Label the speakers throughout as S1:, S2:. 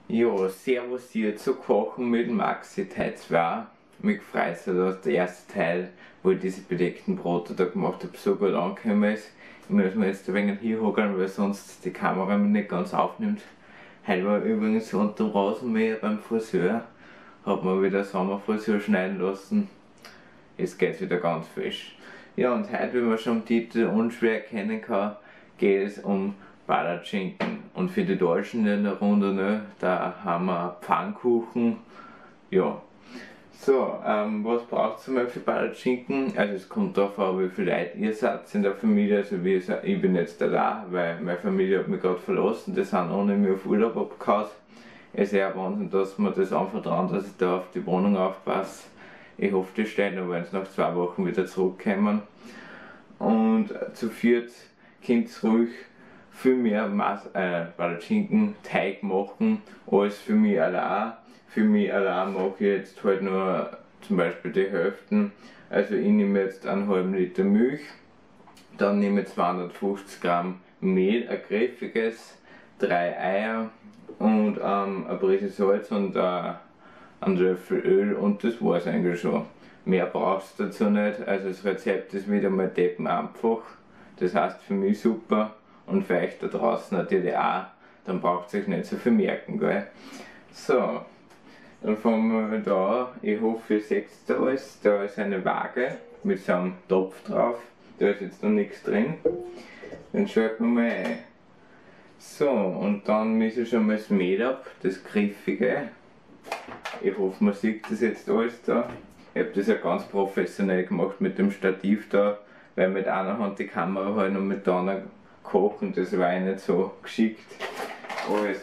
S1: Ja, servus hier zu Kochen mit Maxi Teil 2. Mich freut es, dass der erste Teil, wo ich diese bedeckten Brote da gemacht habe, so gut angekommen ist. Ich muss mir jetzt ein wenig hinhocken, weil sonst die Kamera mich nicht ganz aufnimmt. Heute war ich übrigens unter dem Rasenmäher beim Friseur. Hab mir wieder Sommerfrisur schneiden lassen. Jetzt geht's wieder ganz frisch. Ja, und heute, wie man schon am Titel unschwer erkennen kann, geht es um Palatschinken. Und für die Deutschen in der Runde, ne, da haben wir Pfannkuchen. Ja. So, was braucht ihr mal für Palatschinken? Also es kommt darauf an, wie viele Leute ihr seid in der Familie. Also ich bin jetzt allein, weil meine Familie hat mich gerade verlassen. Die sind ohne mich auf Urlaub abgehauen. Es ist eher Wahnsinn, dass man das anvertrauen, dass ich da auf die Wohnung aufpasse. Ich hoffe, die stehen noch, wenn sie nach 2 Wochen wieder zurückkommen. Und zu viert könnt ihr ruhig viel mehr Palatschinken Teig machen als für mich allein. Für mich allein mache ich jetzt halt nur zum Beispiel die Hälfte. Also ich nehme jetzt einen halben Liter Milch, dann nehme ich 250 Gramm Mehl, ein kräftiges, 3 Eier und eine Prise Salz und einen Löffel Öl und das war's eigentlich schon. Mehr brauchst du dazu nicht, also das Rezept ist wieder mal deppen einfach. Das heißt für mich super und für euch da draußen natürlich auch, dann braucht ihr euch nicht so viel merken, gell? So, dann fangen wir da an. Ich hoffe ihr seht da alles. Da ist eine Waage mit so einem Topf drauf, da ist jetzt noch nichts drin. Dann schalten wir mal ein. So, und dann mische ich schon mal das Mehl ab, das griffige. Ich hoffe man sieht das jetzt alles da. Ich habe das ja ganz professionell gemacht mit dem Stativ da, weil mit einer Hand die Kamera halten und mit der anderen kochen, das war ja nicht so geschickt. Also.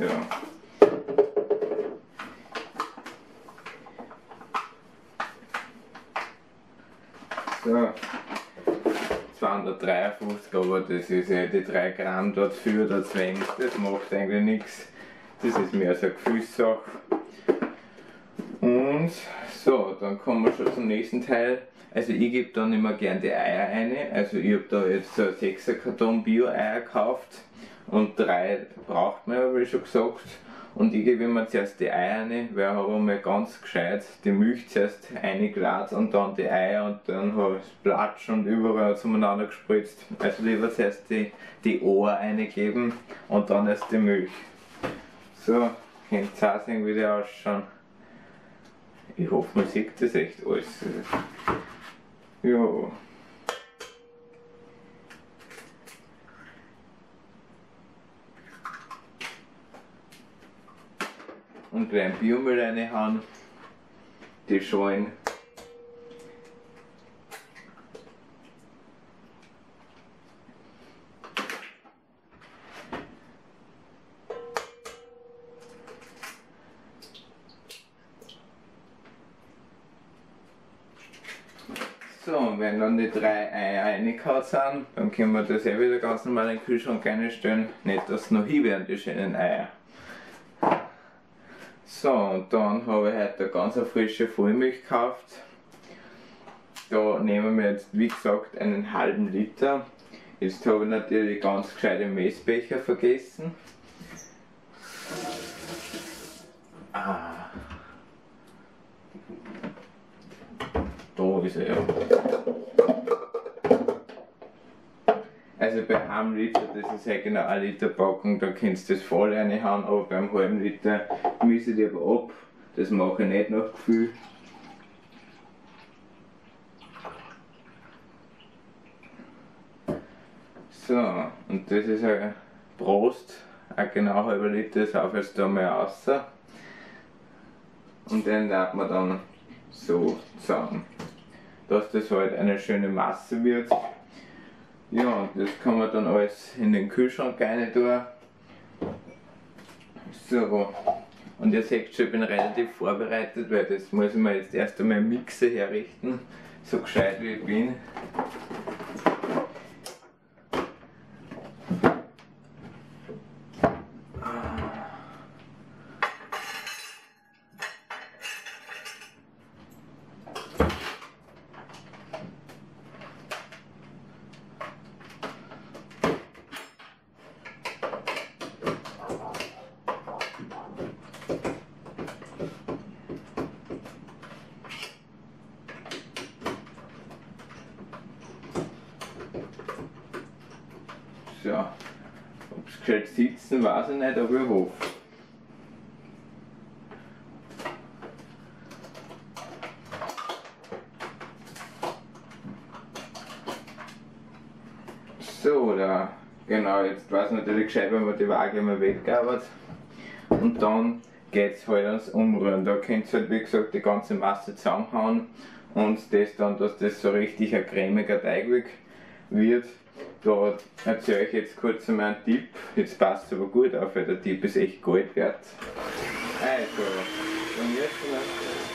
S1: So. 253, aber das ist ja die 3 Gramm dort für oder zu wenig, das macht eigentlich nichts. Das ist mehr so eine Gefühlssache. Und so, dann kommen wir schon zum nächsten Teil. Also ich gebe dann immer gern die Eier rein. Also ich habe da jetzt so 6er Karton Bio-Eier gekauft und 3 braucht man ja, wie schon gesagt. Und ich gebe immer zuerst die Eier rein, weil ich habe einmal ganz gescheit die Milch zuerst reingeladen und dann die Eier und dann habe ich das Platsch und überall zueinander gespritzt. Also lieber zuerst die Eier reingeben und dann erst die Milch. So, könnt ihr auch sehen, wie die ausschauen. Ich hoffe, man sieht das echt alles. Ja. Und gleich Biomüll reinhauen, die Schalen. So, und wenn dann die 3 Eier reingehauen sind, dann können wir das eh wieder ganz normal in den Kühlschrank reinstellen. Nicht, dass es noch hin werden, die schönen Eier. So, und dann habe ich heute eine ganz frische Vollmilch gekauft. Da nehmen wir jetzt, wie gesagt, einen halben Liter. Jetzt habe ich natürlich ganz gescheite Messbecher vergessen. Da ist er ja. Also bei einem Liter, das ist ja genau 1 Liter Packung, da kannst du das voll reinhauen, aber beim halben Liter mische ich aber ab. Das mache ich nicht nach Gefühl. So, und das ist ein Prost, auch genau 1/2 Liter, das auf jetzt da mal raus. Und den lädt man dann so zusammen, dass das halt eine schöne Masse wird. Ja, und das kann man dann alles in den Kühlschrank rein tun. So, und ihr seht schon, ich bin relativ vorbereitet, weil das muss ich mir jetzt erst einmal im Mixer herrichten, so gescheit wie ich bin. gescheit sitzen, weiß ich nicht, aber ich hoffe. So, da, genau, jetzt weiß ich natürlich gescheit, wenn man die Waage immer wegarbeitet. Und dann geht es halt ans Umrühren. Da könnt ihr halt, wie gesagt, die ganze Masse zusammenhauen und das dann, dass das so richtig ein cremiger Teig wird. Da erzähle ich jetzt kurz einmal einen Tipp. Jetzt passt es aber gut auf, weil der Tipp ist echt Gold wert. Also, beim ersten Mal.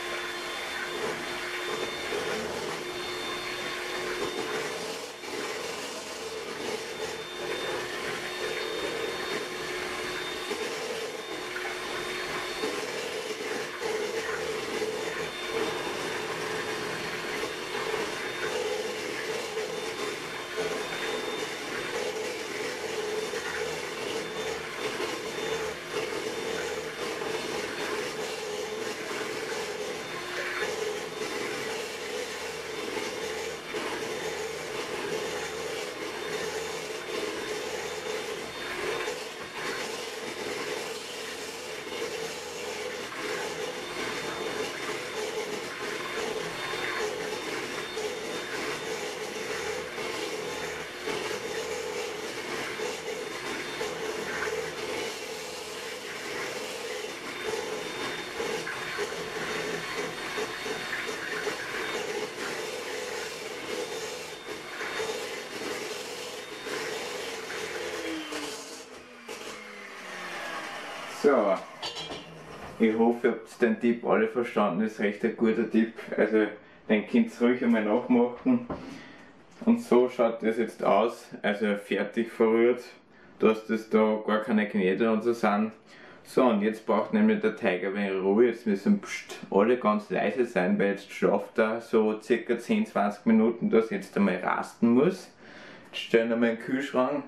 S1: So, ich hoffe, ihr habt den Tipp alle verstanden, das ist recht ein guter Tipp, also den könnt ihr ruhig einmal nachmachen. Und so schaut das jetzt aus, also fertig verrührt, dass das da gar keine Knete und so sind. So, und jetzt braucht nämlich der Teig ein wenig Ruhe, jetzt müssen alle ganz leise sein, weil jetzt schlaft er so ca. 10-20 Minuten, dass jetzt einmal rasten muss. Jetzt stellen wir mal in den Kühlschrank.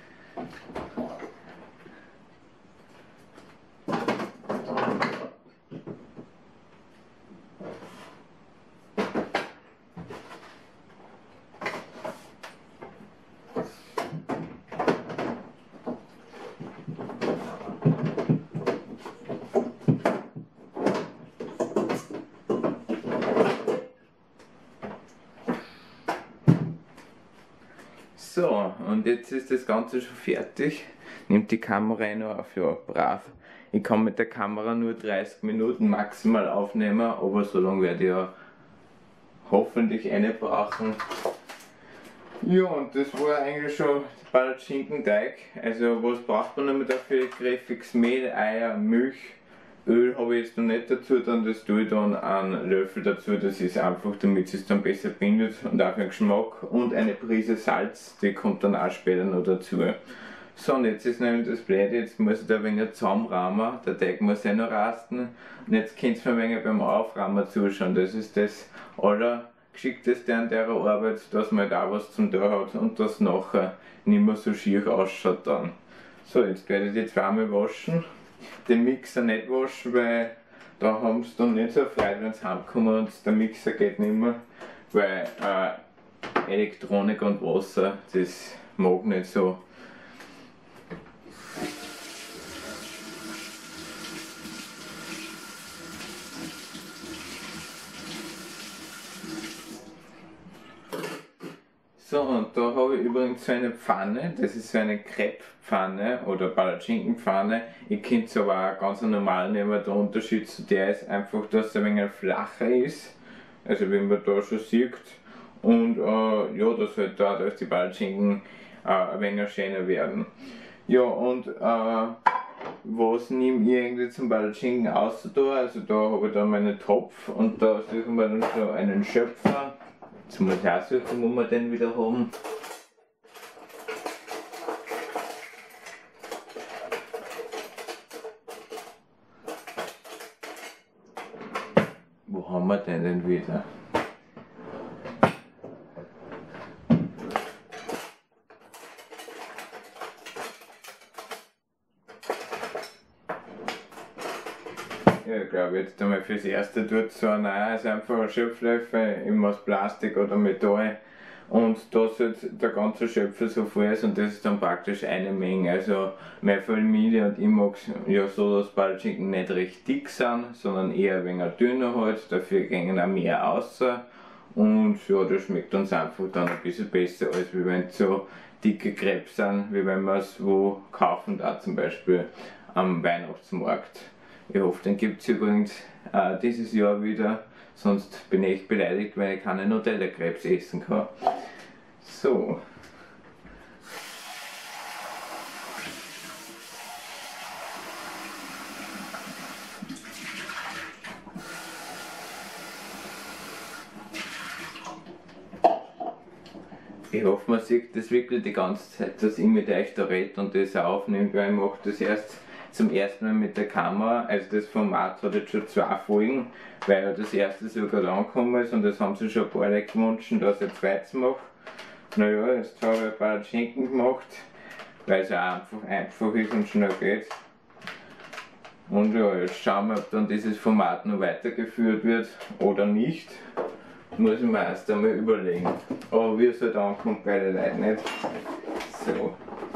S1: So, und jetzt ist das Ganze schon fertig. Nimmt die Kamera noch auf, ja, brav. Ich kann mit der Kamera nur 30 Minuten maximal aufnehmen, aber so lange werde ich ja hoffentlich eine brauchen. Ja, und das war eigentlich schon der Palatschinkenteig. Also, was braucht man noch dafür? Kräftiges Mehl, Eier, Milch. Öl habe ich jetzt noch nicht dazu, dann das tue ich dann einen Löffel dazu, das ist einfach, damit es dann besser bindet und auch einen Geschmack, und eine Prise Salz, die kommt dann auch später noch dazu. So, und jetzt ist nämlich das Blöde, jetzt muss ich da ein wenig zusammenrahmen, der Teig muss ja noch rasten, und jetzt könnt ihr mir ein wenig beim Aufrahmen zuschauen, das ist das Allergeschickteste an der Arbeit, dass man da was zum Tun hat und das nachher nicht mehr so schier ausschaut dann. So, jetzt werde ich die zweimal waschen. Den Mixer nicht waschen, weil da haben sie dann nicht so Freude, wenn sie heimkommen und der Mixer geht nicht mehr, weil Elektronik und Wasser, das mag nicht so. So, und da habe ich übrigens so eine Pfanne, das ist so eine Crepe-Pfanne oder Palatschinkenpfanne. Ihr könnt es aber auch ganz normal nehmen, der Unterschied zu der ist einfach, dass sie ein wenig flacher ist, also wie man da schon sieht. Und ja, dass halt da, dass die Palatschinken ein wenig schöner werden. Ja, und was nehme ich irgendwie zum Palatschinken aus da? Also da habe ich dann meinen Topf und da suchen wir dann so einen Schöpfer. Jetzt muss ich auch suchen, wo wir den wieder haben. Wo haben wir den denn wieder? Ja, ich glaube jetzt einmal fürs Erste tut so ein also einfach ein Schöpflöffel, immer aus Plastik oder Metall, Und da sollte der ganze Schöpfer so voll ist und das ist dann praktisch eine Menge. Also meine Familie und ich mag ja so, dass Palatschinken nicht recht dick sind, sondern eher ein wenig dünner halt, dafür gehen auch mehr raus. Und ja, das schmeckt uns einfach dann ein bisschen besser, als wenn es so dicke Crepes sind, wie wenn wir es wo kaufen, da zum Beispiel am Weihnachtsmarkt. Ich hoffe, den gibt es übrigens dieses Jahr wieder, sonst bin ich echt beleidigt, weil ich keine Nutella-Crepes essen kann. So. Ich hoffe, man sieht das wirklich die ganze Zeit, dass ich mit euch da rede und das aufnehme, weil ich mache das erst zum ersten Mal mit der Kamera. Also das Format hat jetzt schon 2 Folgen, weil ja das erste so gut angekommen ist und das haben sich schon ein paar Leute gewünscht, dass ich ein zweites mache. Naja, jetzt habe ich ein paar Schinken gemacht, weil es auch einfach ist und schnell geht. Und ja, jetzt schauen wir, ob dann dieses Format noch weitergeführt wird oder nicht. Muss ich mir erst einmal überlegen. Aber wie es halt ankommt bei den Leuten nicht. So.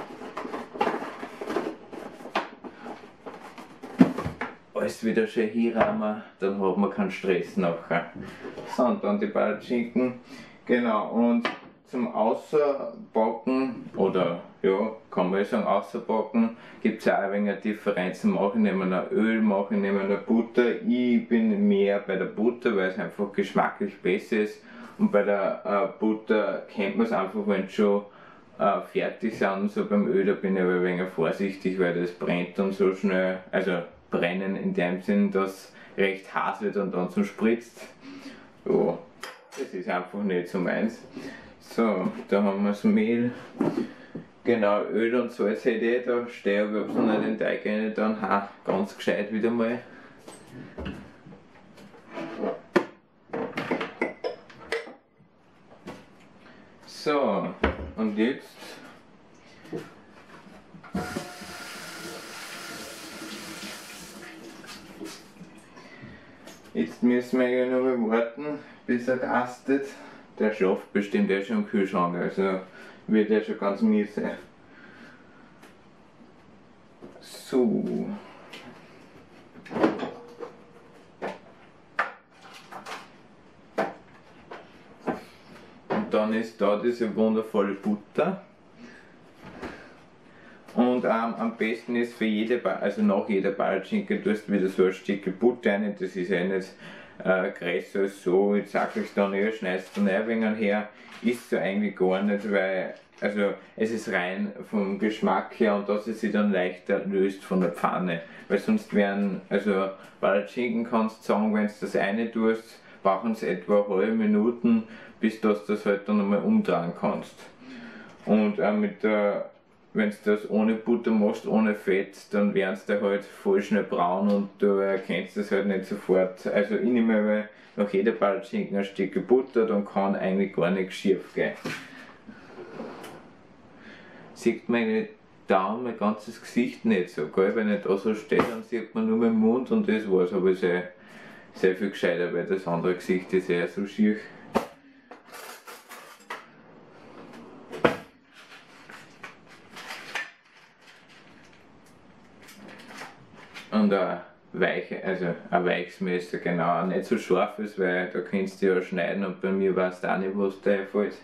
S1: Alles wieder schön hinrahmen, dann hat man keinen Stress nachher. So, und dann die Palatschinken. Genau, und zum Außerbacken, oder ja, kann man ja sagen außerbacken, gibt es auch ein wenig eine Differenz. Mache ich neben einer Öl, mache ich neben einer Butter. Ich bin mehr bei der Butter, weil es einfach geschmacklich besser ist. Und bei der Butter kennt man es einfach, wenn es schon fertig sind. Und so beim Öl, da bin ich aber ein wenig vorsichtig, weil das brennt dann so schnell. Also brennen in dem Sinn, dass recht heiß wird und dann so spritzt. Ja, das ist einfach nicht so meins. So, da haben wir das Mehl. Genau, Öl und Salz hätte ich da stehen, aber ich habe noch nicht den Teig rein dann. Ha, ganz gescheit wieder mal. So, und jetzt müssen wir ja noch mal warten, bis er rastet. Der schafft bestimmt eh schon im Kühlschrank, also wird er schon ganz mies sein. So. Und dann ist da diese wundervolle Butter. Und am besten ist für jede, also nach jeder Palatschinke tust du wieder so ein Stück Butter rein, das ist ja nicht größer als so, jetzt sag ich dann eher, schneidest du ein wenig her, ist so eigentlich gar nicht, weil, also es ist rein vom Geschmack her und dass es sich dann leichter löst von der Pfanne, weil sonst wären, also Palatschinken kannst du sagen, wenn du das eine tust, brauchen es etwa eine halbe Minute, bis du das halt dann einmal umdrehen kannst. Und mit der wenn du das ohne Butter machst, ohne Fett, dann werden sie halt voll schnell braun und du erkennst das halt nicht sofort. Also ich nehme nach jeder Palatschinken ein Stück Butter, dann kann eigentlich gar nichts schief gehen. Sieht meine Daumen, mein ganzes Gesicht nicht so, gell? Wenn ich da so stehe, dann sieht man nur meinen Mund und das war's, aber sehr viel gescheiter, weil das andere Gesicht ist eher so schief. Und ein weiches Messer, genau, nicht so scharf ist, weil da kannst du ja schneiden und bei mir weißt du auch nicht, was da einfällt.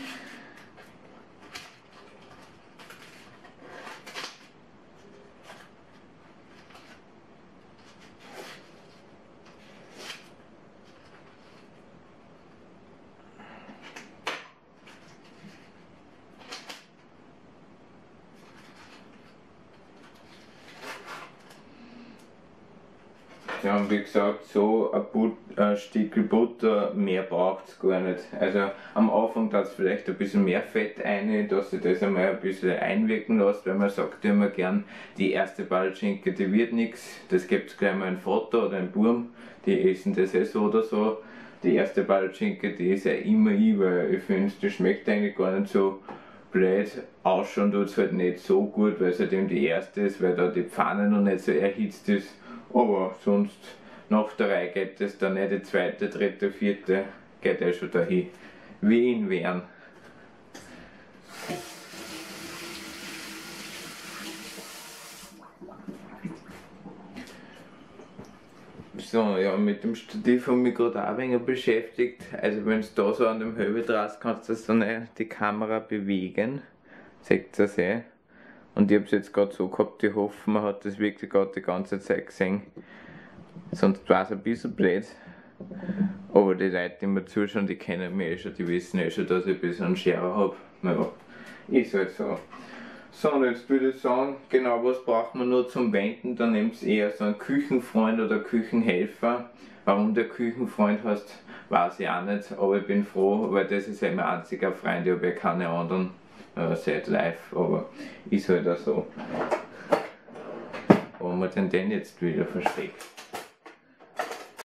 S1: Ja, und wie gesagt, so ein Stück Butter, mehr braucht es gar nicht. Also am Anfang hat es vielleicht ein bisschen mehr Fett rein, dass ich das einmal ein bisschen einwirken lässt, weil man sagt ja immer gern, die erste Palatschinke, die wird nichts, das gibt es gleich mal ein Vater oder ein Burm, die essen das eh so oder so. Die erste Palatschinke, die ist ja immer ich, weil ich finde, die schmeckt eigentlich gar nicht so blöd. Ausschauen tut es halt nicht so gut, weil es halt eben die erste ist, weil da die Pfanne noch nicht so erhitzt ist. Aber sonst nach der Reihe geht es dann nicht, die zweite, dritte, vierte geht schon dahin. Wie in Wern. So, ja, mit dem Stativ habe ich mich gerade auch ein wenig beschäftigt. Also wenn du da so an dem Hebel drehst, kannst du so die Kamera bewegen. Seht ihr das eh? Und ich habe es jetzt gerade so gehabt, ich hoffe, man hat das wirklich gerade die ganze Zeit gesehen. Sonst war es ein bisschen blöd. Aber die Leute, die mir zuschauen, die kennen mich eh schon, die wissen eh schon, dass ich ein bisschen einen Scherer habe. Naja, ist halt so. So, und jetzt würde ich sagen, genau was braucht man nur zum Wenden, dann nehmt ihr eher so einen Küchenfreund oder Küchenhelfer. Warum der Küchenfreund heißt, weiß ich auch nicht, aber ich bin froh, weil das ist ja mein einziger Freund, ich habe ja keine anderen seit live, aber ist halt auch so. Wo haben wir denn den jetzt wieder versteckt?